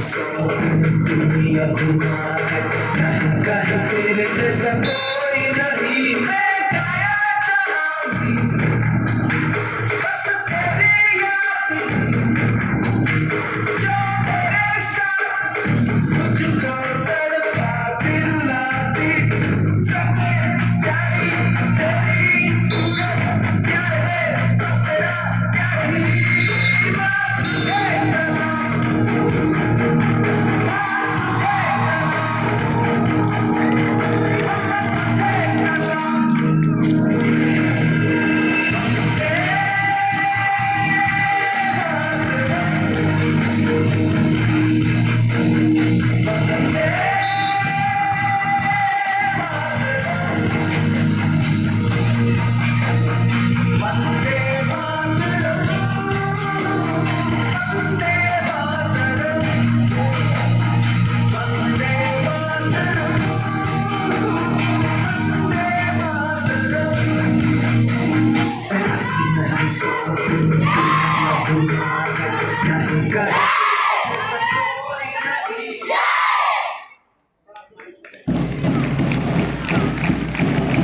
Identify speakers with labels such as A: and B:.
A: सौ दुनिया घुमा है, कहीं कहीं तेरे जैसा कोई नहीं। मैं गाया चलाऊंगी बस तेरी याद जो मेरे साथ मुझको तड़पाती रुलाती। सबसे प्यारी तेरी सूरत, प्यार है बस तेरा प्यार ही। बात तुझे so